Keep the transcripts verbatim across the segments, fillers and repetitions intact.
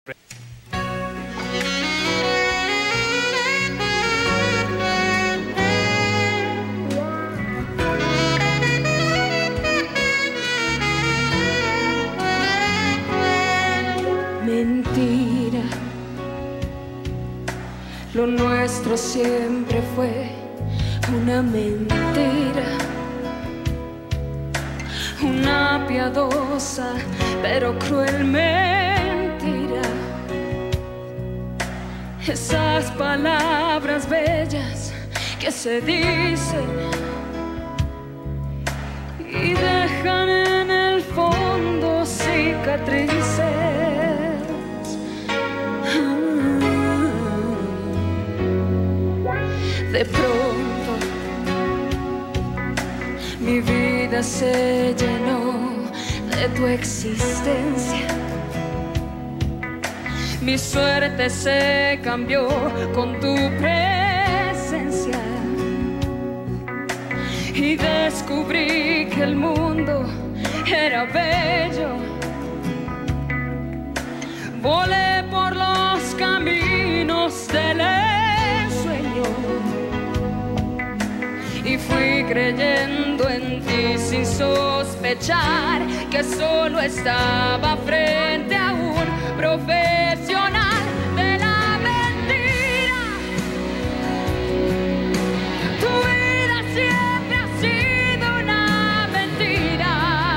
Mentira, lo nuestro siempre fue una mentira, una piadosa pero cruel mentira. Esas palabras bellas que se dicen y dejan en el fondo cicatrices. De pronto mi vida se llenó de tu existencia. Mi suerte se cambió con tu presencia y descubrí que el mundo era bello. Volé por los caminos del ensueño y fui creyendo en ti sin sospechar que solo estaba frente a un profesional de la mentira. Tu vida siempre ha sido una mentira,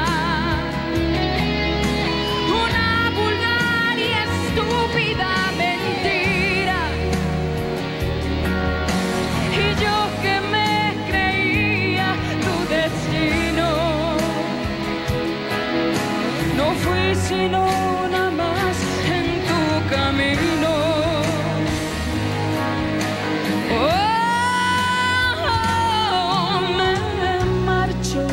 una vulgar y estúpida mentira. Y yo que me creía tu destino, no fui sino una más en tu camino. Oh, me marcho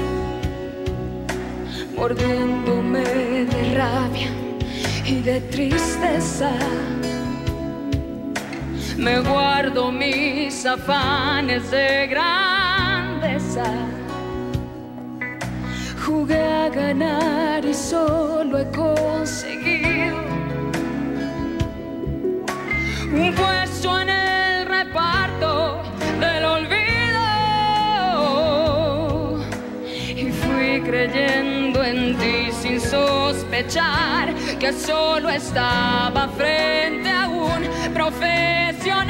mordiéndome de rabia y de tristeza. Me guardo mis afanes de grandeza. Jugué a ganar y solo he conseguido un puesto en el reparto del olvido. Y fui creyendo en ti sin sospechar que solo estaba frente a un profesional.